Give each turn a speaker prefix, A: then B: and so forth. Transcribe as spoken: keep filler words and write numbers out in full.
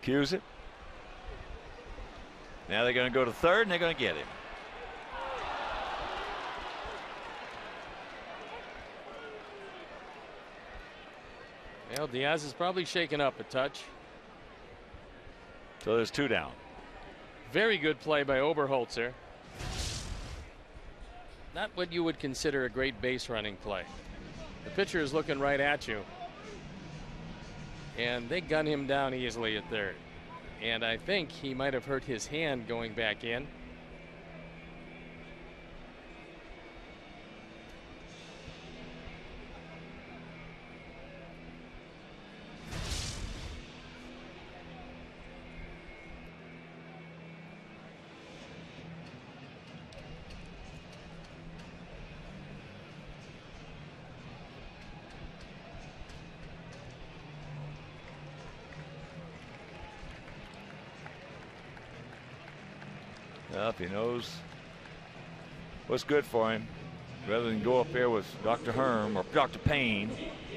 A: Cues it. Now they're going to go to third, and they're going to get him.
B: Well, Diaz is probably shaken up a touch.
A: So there's two down.
B: Very good play by Oberholzer. Not what you would consider a great base running play. The pitcher is looking right at you. And they gun him down easily at third. And I think he might have hurt his hand going back in.
A: Well, if he knows what's good for him, rather than go up there with Doctor Herm or Doctor Payne,